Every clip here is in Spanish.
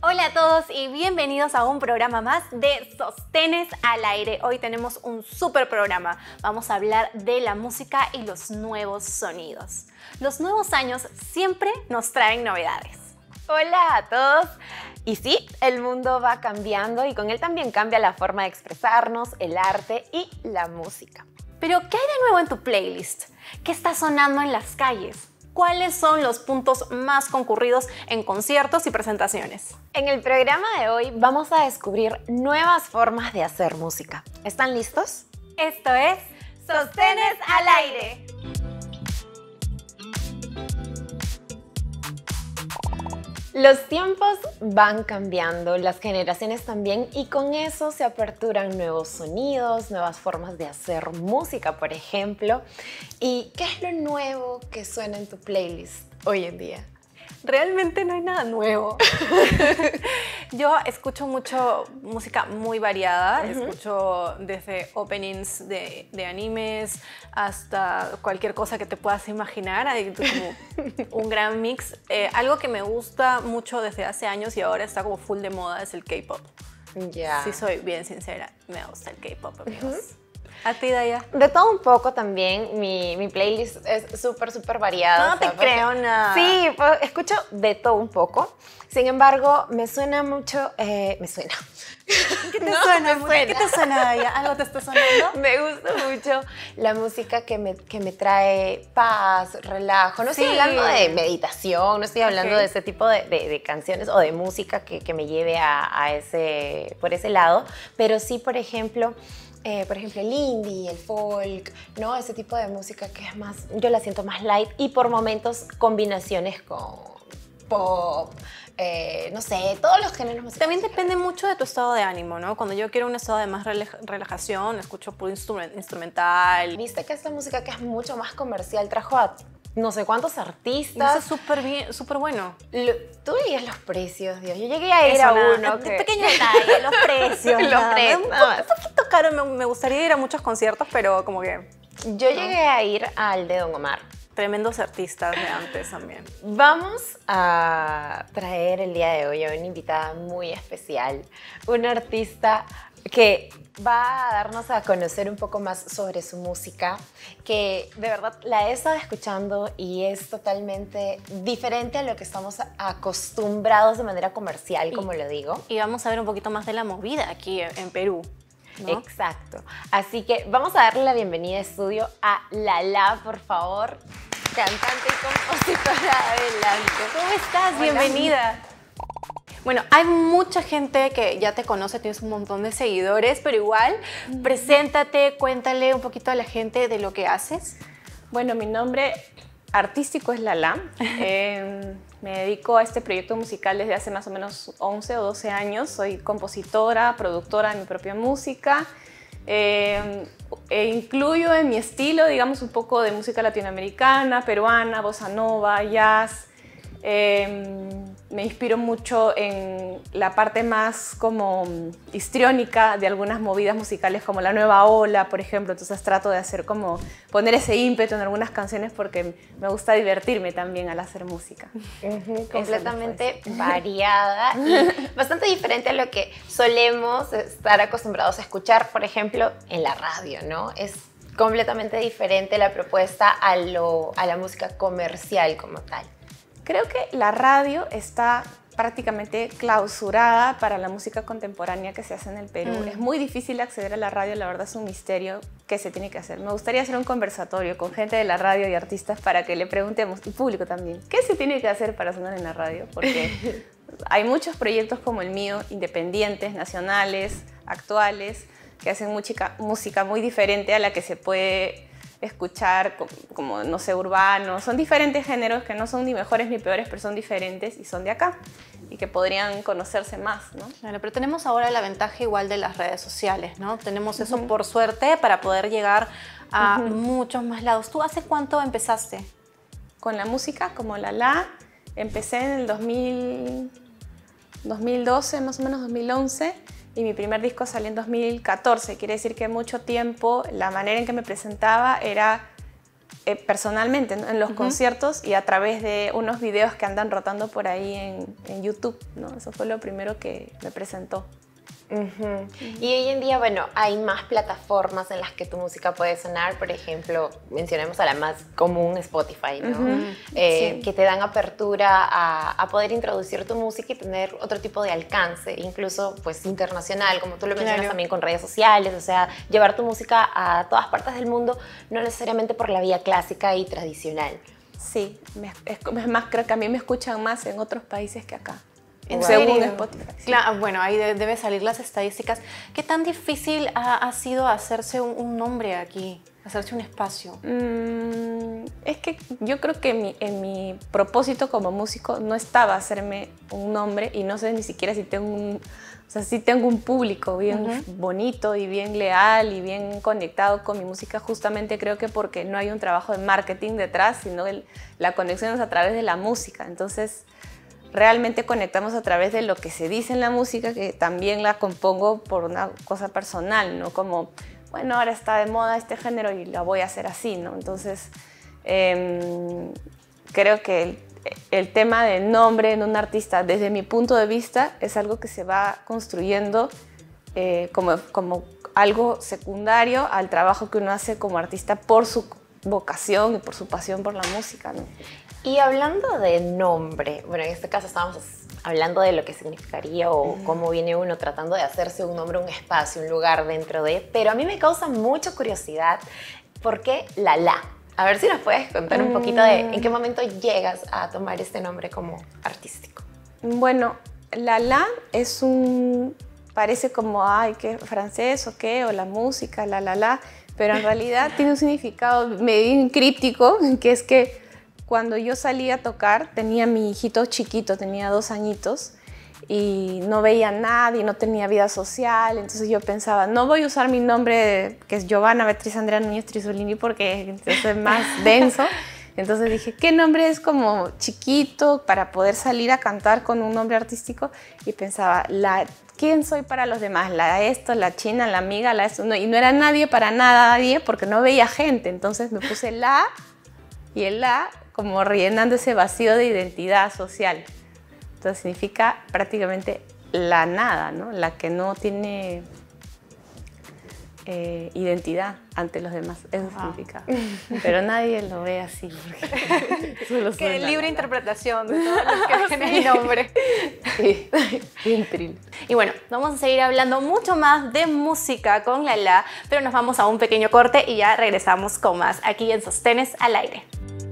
Hola a todos y bienvenidos a un programa más de Sostenes al Aire. Hoy tenemos un súper programa. Vamos a hablar de la música y los nuevos sonidos. Los nuevos años siempre nos traen novedades. Hola a todos. Y sí, el mundo va cambiando y con él también cambia la forma de expresarnos, el arte y la música. Pero, ¿qué hay de nuevo en tu playlist? ¿Qué está sonando en las calles? ¿Cuáles son los puntos más concurridos en conciertos y presentaciones? En el programa de hoy vamos a descubrir nuevas formas de hacer música. ¿Están listos? Esto es Sostenes al Aire. Los tiempos van cambiando, las generaciones también, y con eso se aperturan nuevos sonidos, nuevas formas de hacer música, por ejemplo. ¿Y qué es lo nuevo que suena en tu playlist hoy en día? Realmente no hay nada nuevo. Yo escucho mucho música muy variada. Escucho desde openings de animes hasta cualquier cosa que te puedas imaginar. Hay como un gran mix. Algo que me gusta mucho desde hace años y ahora está como full de moda es el K-pop. Ya. Si soy bien sincera, me gusta el K-pop, amigos. ¿A ti, Daya? De todo un poco también, mi playlist es súper variada. No te creo nada. Sí, escucho de todo un poco. Sin embargo, me suena mucho... ¿Qué te suena? ¿Qué te suena, Daya? ¿Algo te está sonando? Me gusta mucho la música que me trae paz, relajo. No estoy hablando de meditación, no estoy hablando de ese tipo de canciones o de música que me lleve por ese lado. Pero sí, por ejemplo, el indie, el folk, ¿no? Ese tipo de música que es más, yo la siento más light y por momentos combinaciones con pop, no sé, todos los géneros musicales. También depende mucho de tu estado de ánimo, ¿no? Cuando yo quiero un estado de más relajación, escucho puro instrumental. Viste que esta música que es mucho más comercial trajo a no sé cuántos artistas. Y eso es súper bueno. Tú veías los precios, Dios. Yo llegué a ir a uno. Pequeño detalle, los precios. Los precios. Un poquito caro. Me gustaría ir a muchos conciertos, pero como que... Yo llegué a ir al de Don Omar. Tremendos artistas de antes también. Vamos a traer el día de hoy a una invitada muy especial. Una artista que va a darnos a conocer un poco más sobre su música, que de verdad la he estado escuchando y es totalmente diferente a lo que estamos acostumbrados de manera comercial, como lo digo. Y vamos a ver un poquito más de la movida aquí en Perú, ¿no? Exacto. Así que vamos a darle la bienvenida a estudio a Lala, por favor. Cantante y compositora, adelante. ¿Cómo estás? Hola. Bienvenida. Bueno, hay mucha gente que ya te conoce, tienes un montón de seguidores, pero igual, preséntate, cuéntale un poquito a la gente de lo que haces. Bueno, mi nombre artístico es Lala. Me dedico a este proyecto musical desde hace más o menos 11 o 12 años. Soy compositora, productora de mi propia música. Incluyo en mi estilo, digamos, un poco de música latinoamericana, peruana, bossa nova, jazz. Me inspiro mucho en la parte más como histriónica de algunas movidas musicales como la nueva ola, por ejemplo. Entonces trato de hacer como poner ese ímpetu en algunas canciones porque me gusta divertirme también al hacer música. Completamente variada y bastante diferente a lo que solemos estar acostumbrados a escuchar, por ejemplo, en la radio, ¿no? Es completamente diferente la propuesta a la música comercial como tal. Creo que la radio está prácticamente clausurada para la música contemporánea que se hace en el Perú. Es muy difícil acceder a la radio, la verdad es un misterio que se tiene que hacer. Me gustaría hacer un conversatorio con gente de la radio y artistas para que le preguntemos, y público también, ¿qué se tiene que hacer para sonar en la radio? Porque hay muchos proyectos como el mío, independientes, nacionales, actuales, que hacen música muy diferente a la que se puede escuchar, como no sé, urbano. Son diferentes géneros que no son ni mejores ni peores, pero son diferentes y son de acá y que podrían conocerse más, ¿no? Claro, pero tenemos ahora la ventaja igual de las redes sociales, ¿no? Tenemos eso por suerte para poder llegar a muchos más lados. ¿Tú hace cuánto empezaste? Con la música, como Lala, empecé en el 2012, más o menos 2011. Y mi primer disco salió en 2014, quiere decir que mucho tiempo la manera en que me presentaba era personalmente, ¿no? En los conciertos y a través de unos videos que andan rotando por ahí en YouTube, ¿no? Eso fue lo primero que me presentó. Y hoy en día, bueno, hay más plataformas en las que tu música puede sonar. Por ejemplo, mencionemos a la más común, Spotify, ¿no? Sí. Que te dan apertura a poder introducir tu música y tener otro tipo de alcance, incluso pues internacional, como tú lo mencionas también con redes sociales, o sea, llevar tu música a todas partes del mundo, no necesariamente por la vía clásica y tradicional. Sí, es más, creo que a mí me escuchan más en otros países que acá. ¿En Según serio? Spotify. Sí. Claro, bueno, ahí debe salir las estadísticas. ¿Qué tan difícil ha sido hacerse un nombre aquí, hacerse un espacio? Es que yo creo que en mi propósito como músico no estaba hacerme un nombre y no sé ni siquiera si tengo sí tengo un público bien bonito y bien leal y bien conectado con mi música, justamente creo que porque no hay un trabajo de marketing detrás, sino la conexión es a través de la música. Entonces, realmente conectamos a través de lo que se dice en la música, que también la compongo por una cosa personal, ¿no? Como, bueno, ahora está de moda este género y la voy a hacer así, ¿no? Entonces, creo que el tema del nombre en un artista, desde mi punto de vista, es algo que se va construyendo como algo secundario al trabajo que uno hace como artista por su vocación y por su pasión por la música, ¿no? Y hablando de nombre, bueno, en este caso estábamos hablando de lo que significaría o cómo viene uno tratando de hacerse un nombre, un espacio, un lugar dentro de, pero a mí me causa mucha curiosidad, ¿por qué La? A ver si nos puedes contar un poquito de en qué momento llegas a tomar este nombre como artístico. Bueno, La es parece como, ay, ¿qué francés o qué? O la música, la, pero en realidad tiene un significado medio críptico, que es que cuando yo salí a tocar, tenía mi hijito chiquito, tenía 2 añitos, y no veía a nadie, no tenía vida social, entonces yo pensaba, no voy a usar mi nombre, que es Giovanna Beatriz Andrea Núñez Trisolini, porque es más denso. Entonces dije, ¿qué nombre es como chiquito para poder salir a cantar con un nombre artístico? Y pensaba, ¿quién soy para los demás? La china, la amiga, esto. No, y no era nadie para nadie porque no veía gente. Entonces me puse La y el La como rellenando ese vacío de identidad social. Entonces significa prácticamente la nada, ¿no? La que no tiene identidad ante los demás. Eso significa. Pero nadie lo ve así. Qué libre interpretación de todo lo que tiene el nombre. Sí, bien. Y bueno, vamos a seguir hablando mucho más de música con La, pero nos vamos a un pequeño corte y ya regresamos con más aquí en Sostenes al Aire.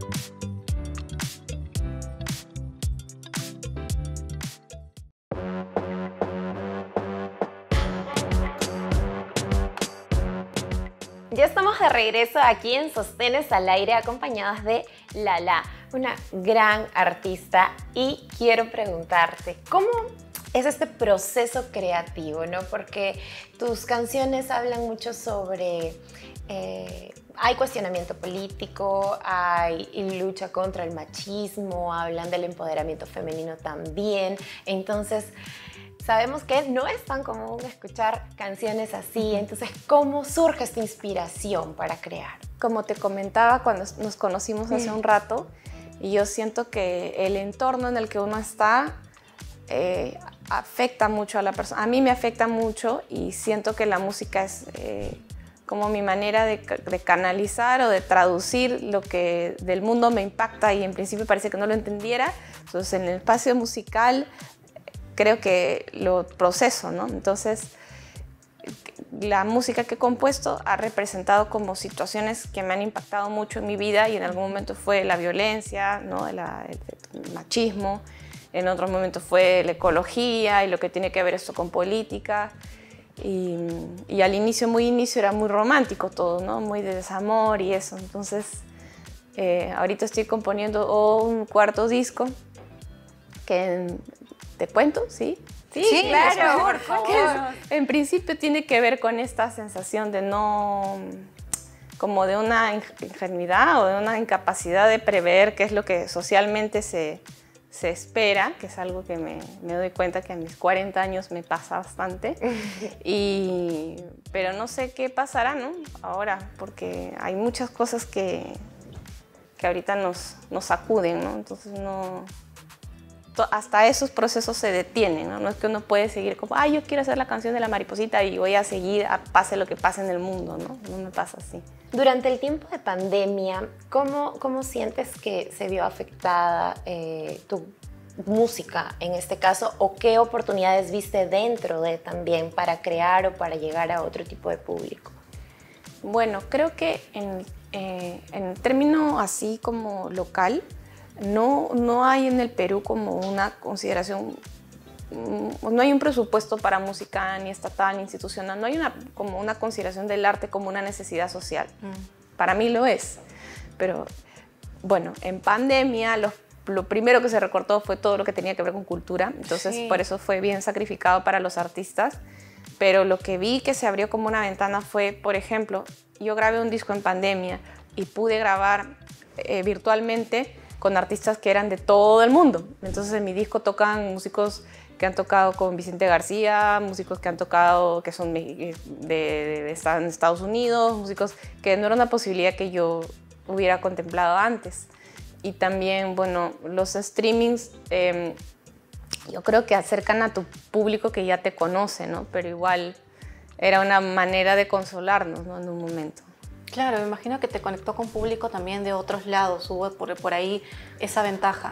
Ya estamos de regreso aquí en Sostenes al Aire acompañadas de La, una gran artista, y quiero preguntarte, ¿cómo es este proceso creativo, ¿no? Porque tus canciones hablan mucho sobre, hay cuestionamiento político, hay lucha contra el machismo, hablan del empoderamiento femenino también, entonces sabemos que no es tan común escuchar canciones así, entonces, ¿cómo surge esta inspiración para crear? Como te comentaba cuando nos conocimos hace un rato, y yo siento que el entorno en el que uno está afecta mucho a la persona. A mí me afecta mucho y siento que la música es como mi manera de canalizar o de traducir lo que del mundo me impacta y en principio parece que no lo entendiera. Entonces, en el espacio musical creo que lo proceso, ¿no? Entonces, la música que he compuesto ha representado como situaciones que me han impactado mucho en mi vida, y en algún momento fue la violencia, ¿no? el machismo, en otro momento fue la ecología y lo que tiene que ver esto con política, y al inicio, muy inicio, era muy romántico todo, ¿no? Muy de desamor y eso. Entonces, ahorita estoy componiendo un cuarto disco que... ¿Te cuento? ¿Sí? Sí, claro, por favor. Que en principio tiene que ver con esta sensación de como de una ingenuidad o de una incapacidad de prever qué es lo que socialmente se espera, que es algo que me doy cuenta que a mis 40 años me pasa bastante, pero no sé qué pasará, ¿no? Ahora, porque hay muchas cosas que que ahorita nos sacuden, ¿no? Entonces hasta esos procesos se detienen, ¿no? No es que uno puede seguir como, ay, yo quiero hacer la canción de la mariposita y voy a seguir pase lo que pase en el mundo, ¿no? No me pasa así. Durante el tiempo de pandemia, ¿cómo sientes que se vio afectada tu música en este caso? ¿O qué oportunidades viste dentro de también para crear o para llegar a otro tipo de público? Bueno, creo que en término así como local, no hay en el Perú como una consideración, no hay un presupuesto para música ni estatal ni institucional, no hay como una consideración del arte como una necesidad social. Para mí lo es, pero bueno, en pandemia lo primero que se recortó fue todo lo que tenía que ver con cultura, entonces sí, por eso fue bien sacrificado para los artistas, pero lo que vi que se abrió como una ventana fue, por ejemplo, yo grabé un disco en pandemia y pude grabar virtualmente con artistas que eran de todo el mundo. Entonces en mi disco tocan músicos que han tocado con Vicente García, músicos que han tocado que son de Estados Unidos, músicos que no era una posibilidad que yo hubiera contemplado antes. Y también, bueno, los streamings yo creo que acercan a tu público que ya te conoce, ¿no? Pero igual era una manera de consolarnos, ¿no? En un momento. Claro, me imagino que te conectó con público también de otros lados, hubo por ahí esa ventaja.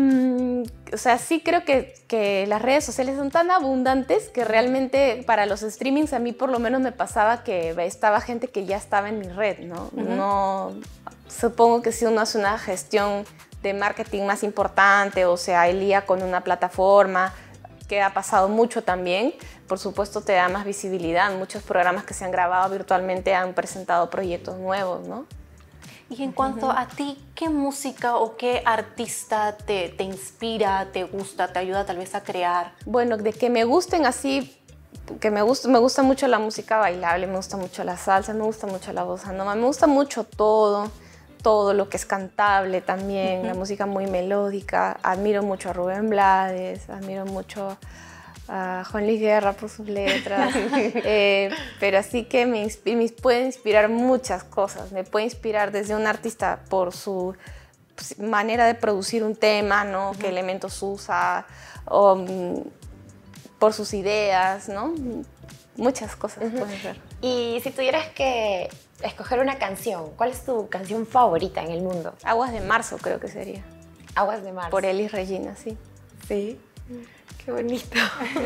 O sea, sí creo que las redes sociales son tan abundantes que realmente para los streamings a mí por lo menos me pasaba que estaba gente que ya estaba en mi red, ¿no? No, supongo que si uno hace una gestión de marketing más importante o se alía con una plataforma, que ha pasado mucho también, por supuesto te da más visibilidad. Muchos programas que se han grabado virtualmente han presentado proyectos nuevos, ¿no? Y en cuanto a ti, ¿qué música o qué artista te inspira, te gusta, te ayuda tal vez a crear? Bueno, de que me gusten así, que me gusta mucho la música bailable, me gusta mucho la salsa, me gusta mucho la bossa nova, me gusta mucho todo lo que es cantable también, la música muy melódica. Admiro mucho a Rubén Blades, admiro mucho a Juan Luis Guerra por sus letras, pero así que me puede inspirar muchas cosas. Me puede inspirar desde un artista por su manera de producir un tema, ¿no? Qué elementos usa, o por sus ideas, ¿no? Muchas cosas pueden ser. Y si tuvieras que escoger una canción, ¿cuál es tu canción favorita en el mundo? Aguas de Marzo creo que sería. Aguas de Marzo. Por Elis Regina, sí. Sí. Qué bonito.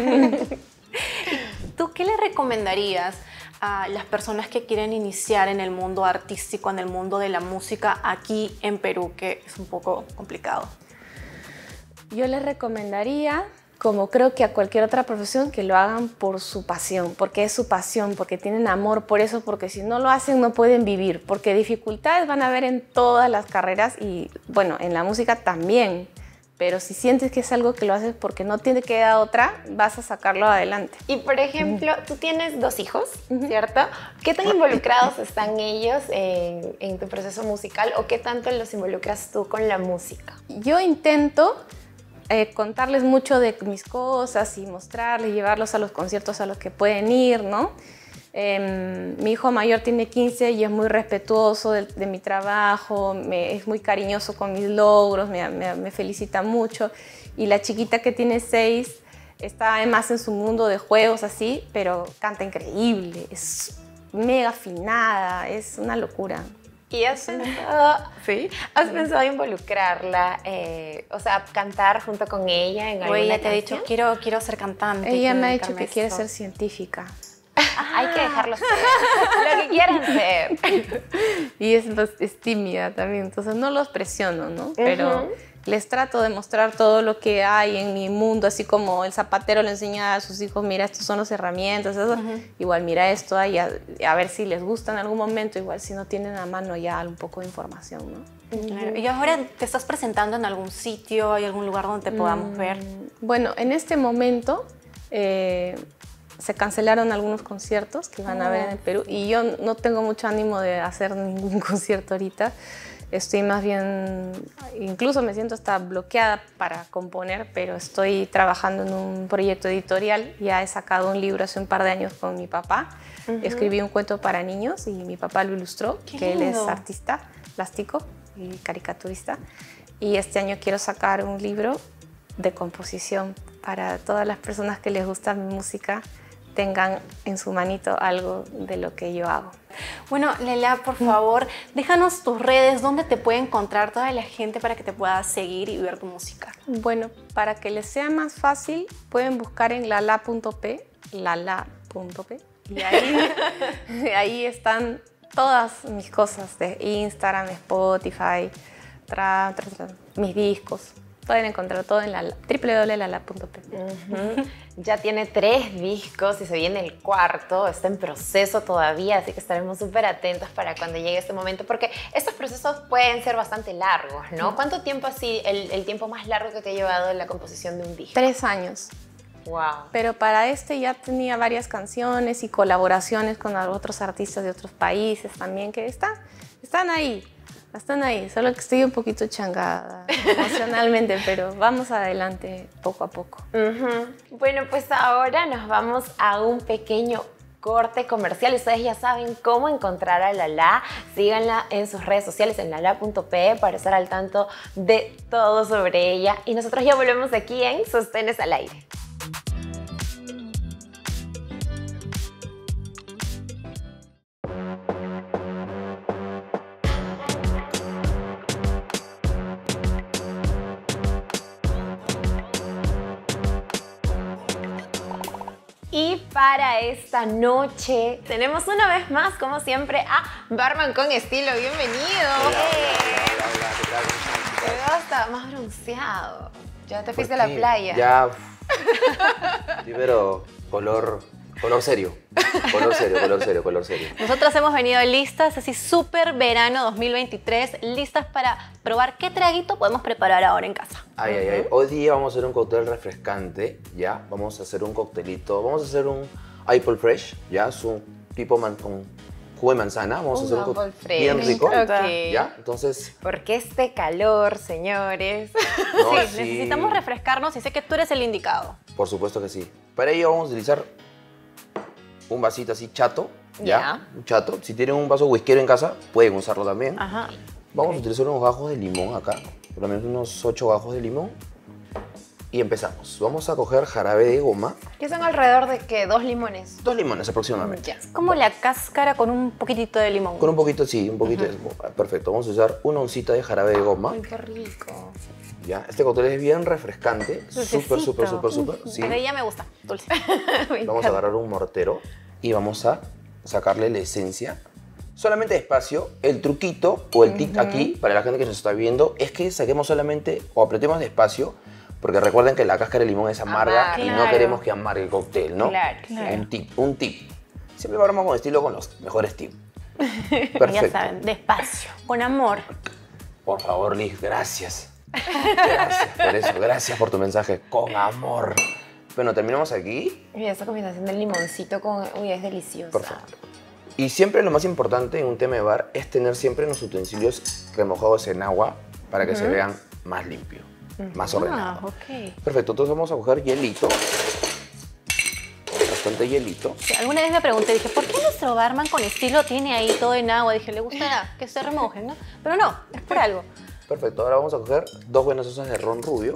¿Tú qué le recomendarías a las personas que quieren iniciar en el mundo artístico, en el mundo de la música aquí en Perú, que es un poco complicado? Yo les recomendaría, como creo que a cualquier otra profesión, que lo hagan por su pasión, porque es su pasión, porque tienen amor por eso, porque si no lo hacen no pueden vivir, porque dificultades van a haber en todas las carreras y bueno, en la música también, pero si sientes que es algo que lo haces porque no tiene que dar otra, vas a sacarlo adelante. Y por ejemplo, tú tienes 2 hijos, ¿cierto? ¿Qué tan involucrados están ellos en tu proceso musical o qué tanto los involucras tú con la música? Yo intento contarles mucho de mis cosas y mostrarles, llevarlos a los conciertos a los que pueden ir, ¿no? Mi hijo mayor tiene 15 y es muy respetuoso de mi trabajo, es muy cariñoso con mis logros, me felicita mucho. Y la chiquita que tiene 6 está además en su mundo de juegos así, pero canta increíble, es mega afinada, es una locura. ¿Y has pensado involucrarla, o sea, cantar junto con ella en alguna ella te canción? ha dicho, quiero ser cantante. Ella me ha dicho que quiere ser científica. Hay que dejarlo ser, lo que quieran ser. Y es tímida también, entonces no los presiono, ¿no? Pero les trato de mostrar todo lo que hay en mi mundo, así como el zapatero le enseña a sus hijos, mira, estas son las herramientas, eso. Igual mira esto, a ver si les gusta en algún momento, igual si no tienen a mano ya un poco de información, ¿no? Claro. ¿Y ahora te estás presentando en algún sitio, hay algún lugar donde te podamos ver? Bueno, en este momento se cancelaron algunos conciertos que van a haber en el Perú y yo no tengo mucho ánimo de hacer ningún concierto ahorita. Estoy más bien, incluso me siento hasta bloqueada para componer, pero estoy trabajando en un proyecto editorial. Ya he sacado un libro hace un par de años con mi papá. Escribí un cuento para niños y mi papá lo ilustró, que él es artista plástico. y caricaturista. Y este año quiero sacar un libro de composición para todas las personas que les gusta mi música tengan en su manito algo de lo que yo hago. Bueno, Leila, por favor, déjanos tus redes, dónde te puede encontrar toda la gente para que te pueda seguir y ver tu música. Bueno, para que les sea más fácil, pueden buscar en lala.p, lala.p, y ahí están todas mis cosas de Instagram, Spotify, mis discos. Pueden encontrar todo en www.lala.p. Ya tiene 3 discos y se viene el 4, está en proceso todavía, así que estaremos súper atentos para cuando llegue este momento, porque estos procesos pueden ser bastante largos, ¿no? ¿Cuánto tiempo así, el tiempo más largo que te ha llevado en la composición de un disco? 3 años. Wow. Pero para este ya tenía varias canciones y colaboraciones con otros artistas de otros países también que están ahí, solo que estoy un poquito changada emocionalmente, pero vamos adelante poco a poco. Bueno, pues ahora nos vamos a un pequeño corte comercial. Ustedes ya saben cómo encontrar a Lala. Síganla en sus redes sociales en lala.p para estar al tanto de todo sobre ella. Y nosotros ya volvemos aquí en Sostenes al Aire. Y para esta noche tenemos una vez más, como siempre, a Barman con Estilo. Bienvenido. Hola, ¿qué tal? Te veo hasta más bronceado. Ya te fuiste a la playa. Ya. Sí, pero color serio. Color serio. Nosotras hemos venido listas, así súper verano 2023, listas para probar qué traguito podemos preparar ahora en casa. Ay. Hoy día vamos a hacer un cóctel refrescante, ¿ya? Vamos a hacer un coctelito. Vamos a hacer un Apple Fresh, ¿ya? Es un tipo con jugo de manzana. Vamos a hacer un cóctel bien rico, Okay. ¿ya? Entonces... Porque este calor, señores. No, Sí, necesitamos refrescarnos y sé que tú eres el indicado. Por supuesto que sí. Para ello vamos a utilizar un vasito así chato, ¿ya? Ya. Un chato. Si tienen un vaso whiskero en casa, pueden usarlo también. Ajá. Vamos a utilizar unos gajos de limón acá, por lo menos unos 8 gajos de limón. Y empezamos. Vamos a coger jarabe de goma. Que son alrededor de, ¿qué? 2 limones. 2 limones aproximadamente. Ya. Es como la cáscara con un poquitito de limón. Con un poquito, sí, un poquito de... Perfecto. Vamos a usar una oncita de jarabe de goma. Uy, qué rico. ¿Ya? Este cóctel es bien refrescante. Súper. Sí. Pero ella me gusta, dulce. Vamos a agarrar un mortero y vamos a sacarle la esencia. Solamente despacio. El truquito o el tic aquí, para la gente que nos está viendo, es que saquemos solamente o apretemos despacio, porque recuerden que la cáscara de limón es amarga y no Claro. queremos que amargue el cóctel, ¿no? Claro. Un tip. Siempre vamos con estilo con los mejores tips. Ya Perfecto. saben, despacio, con amor. Por favor, Liz, gracias. Gracias por tu mensaje. Con amor. Bueno, terminamos aquí. Mira, esa combinación del limoncito con... Uy, es deliciosa. Perfecto. Y siempre lo más importante en un tema de bar es tener siempre los utensilios remojados en agua para que se vean más limpios, más ordenados. Ok. Perfecto, entonces vamos a coger hielito. Bastante hielito. Sí, alguna vez me pregunté, dije, ¿por qué nuestro barman con estilo tiene ahí todo en agua? Dije, le gusta que se remojen, ¿no? Pero no, es por algo. Perfecto, ahora vamos a coger 2 buenas onzas de ron rubio.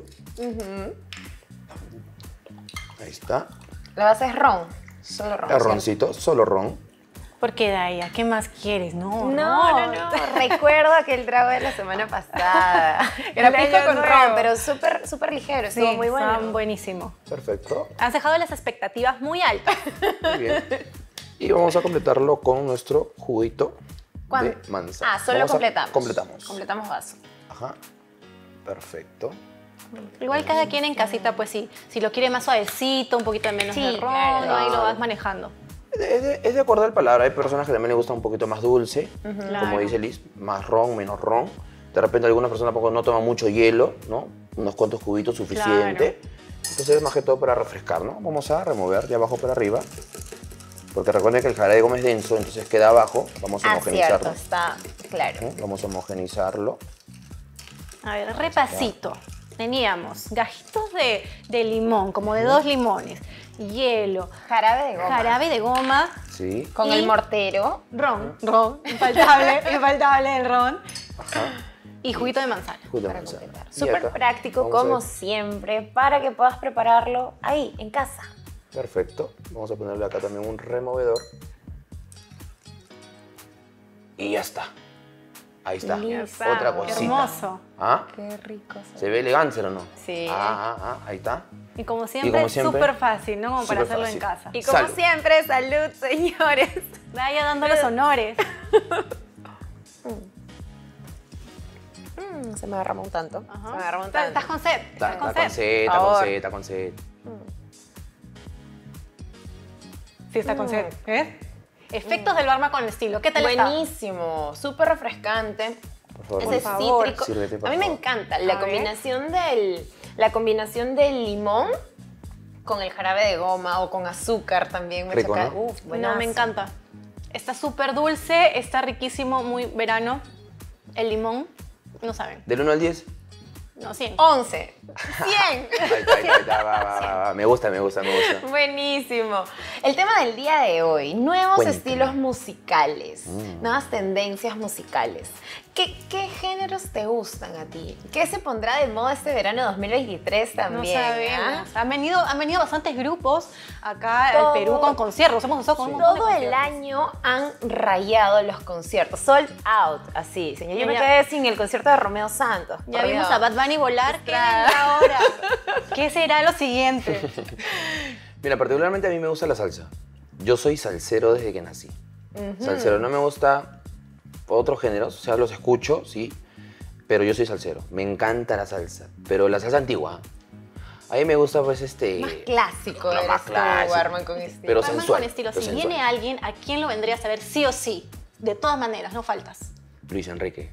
Ahí está. La base es ron. Solo ron. El roncito, solo ron. Porque Daya, ¿qué más quieres? No. No. Recuerdo aquel trago de la semana pasada. Era El pico año con nuevo. ron, pero súper ligero. Estuvo muy bueno. Están buenísimo. Perfecto. Has dejado las expectativas muy altas. Muy bien. Y vamos a completarlo con nuestro juguito de manzana. Ah, solo Vamos a- completamos. Completamos. Completamos vaso. Ajá. Perfecto. Igual cada quien en casita, pues sí, si lo quiere más suavecito, un poquito menos Sí, de ron, claro. ahí lo vas manejando. Es de acuerdo al paladar. Hay personas que también les gusta un poquito más dulce, como Claro. dice Liz, más ron, menos ron. De repente algunas personas tampoco no toman mucho hielo, ¿no? Unos cuantos cubitos suficiente. Entonces es más que todo para refrescar, ¿no? Vamos a remover de abajo para arriba. Porque recuerden que el jarabe de goma es denso, entonces queda abajo. Vamos a Ah, cierto, homogenizarlo. está claro. ¿no? Vamos a homogenizarlo. A ver, repasito. Teníamos gajitos de limón, como de 2 limones, hielo, Jarabe de goma. jarabe de goma, Sí. Con Y- el mortero. ron, infaltable el ron. Ajá. Y juguito de manzana. Jugo de Para manzana. completar. Y Súper acá práctico, vamos a como ver. siempre, para que puedas prepararlo ahí, en casa. Perfecto. Vamos a ponerle acá también un removedor. Y ya está. Ahí está. Listo. Otra Qué cosita. hermoso. ¿Ah? Qué rico. ¿Se ve elegante o no? Sí. Ahí está. Y como siempre, súper fácil, ¿no? Como para Súper hacerlo en fácil. casa. Y como Salud. siempre, salud, señores. Vaya dando los honores. Se me derramó un tanto. Ajá. Se me derramó un tanto. ¿Estás con sed? Está ¿Estás con con sed? sed, está Por con favor. sed, está con sed. Sí, está con sed. Efectos del barman con estilo. ¿Qué tal está? Buenísimo, súper refrescante. Por favor. Ese Por favor. cítrico. Sírvete, por A mí me favor. encanta A la ver. combinación del limón con el jarabe de goma o con azúcar también. Rico, choca- ¿no? Uf, No, buenazo. me encanta. Está súper dulce, está riquísimo, muy verano. El limón, no saben. Del 1 al 10. No, 100. 11, 100. Ahí está. Va. Me gusta. Buenísimo. El tema del día de hoy, nuevos Cuéntame. estilos musicales, nuevas tendencias musicales. ¿Qué géneros te gustan a ti? ¿Qué se pondrá de moda este verano 2023 No también? sabemos. ¿Ah? Han venido bastantes grupos acá Todo- al Perú con conciertos. Hemos estado con un montón de Todo el conciertos. año han rayado los conciertos, sold out, así. Señor, yo me Ya. quedé sin el concierto de Romeo Santos. Ya por vimos Dios. a Bad Bunny volar. ¿Qué Estrada. vendrá ahora? ¿Qué será lo siguiente? Mira, particularmente a mí me gusta la salsa. Yo soy salsero desde que nací. Salsero, no me gusta otros géneros, o sea, los escucho, sí, pero yo soy salsero. Me encanta la salsa, pero la salsa antigua. A mí me gusta, pues, Más clásico Lo eres más tú, clásico. Barman con estilo. Pero Barman sensual, con estilo. pero Si sensual. viene alguien, ¿a quién lo vendrías a ver sí o sí? De todas maneras, no faltas. Luis Enrique.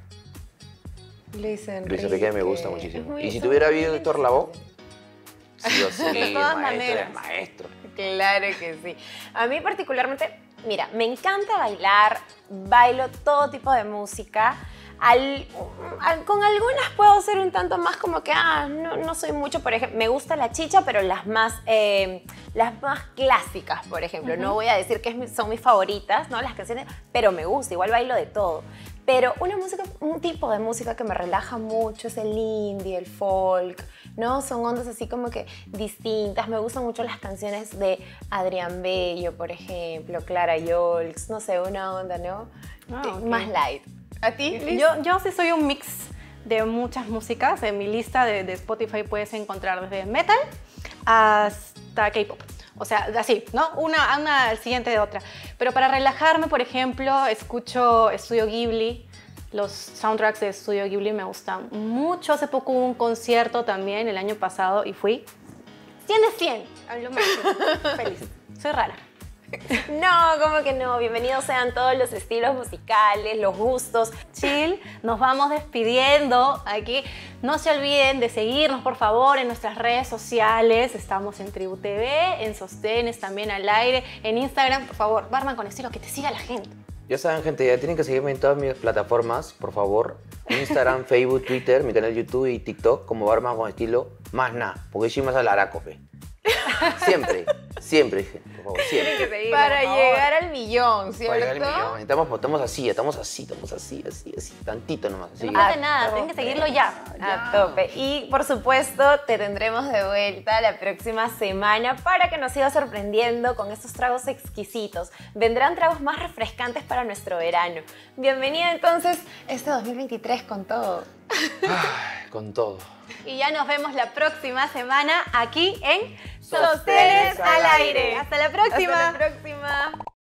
Luis Luis Enrique me gusta muchísimo. Muy- Y si son tuviera muy habido Héctor Lavoe, sí o sí, De todas maestro, maneras. es maestro. Claro que sí. A mí particularmente, mira, me encanta bailar, bailo todo tipo de música. Con algunas puedo ser un tanto más como que, no soy mucho, por ejemplo, me gusta la chicha, pero las más clásicas, por ejemplo. No voy a decir que son mis favoritas, ¿no? Las canciones, pero me gusta, igual bailo de todo. Pero un tipo de música que me relaja mucho es el indie, el folk, ¿no? Son ondas así como que distintas. Me gustan mucho las canciones de Adrián Bello, por ejemplo, Clara Yolks, no sé, una onda, ¿no? Ok. Más light. ¿A ti, Liz? Yo sí soy un mix de muchas músicas. En mi lista de Spotify puedes encontrar desde metal hasta K-pop. O sea, así, ¿no? Una al siguiente de otra. Pero para relajarme, por ejemplo, escucho Estudio Ghibli. Los soundtracks de Estudio Ghibli me gustan mucho. Hace poco hubo un concierto también el año pasado y fui 100 de 100. Hablo máximo. Feliz. Soy rara. No, como que no. Bienvenidos sean todos los estilos musicales, los gustos. Chill, nos vamos despidiendo aquí. No se olviden de seguirnos, por favor, en nuestras redes sociales. Estamos en Tribu TV, en Sostenes, también al aire, en Instagram. Por favor, Barman con estilo, que te siga la gente. Ya saben, gente, ya tienen que seguirme en todas mis plataformas, por favor. Instagram, Facebook, Twitter, mi canal de YouTube y TikTok como Barman con estilo. Más nada, porque yo más al aracope. Siempre, por favor, siempre. Para llegar al millón, ¿cierto? Para llegar al millón. Estamos así, tantito nomás. Así. No pasa nada, tienen que seguirlo ya. A tope. Y por supuesto, te tendremos de vuelta la próxima semana para que nos sigas sorprendiendo con estos tragos exquisitos. Vendrán tragos más refrescantes para nuestro verano. Bienvenida entonces este 2023 con todo. Ay, con todo. Y ya nos vemos la próxima semana aquí en Sostenes al aire. Hasta la próxima. Hasta la próxima.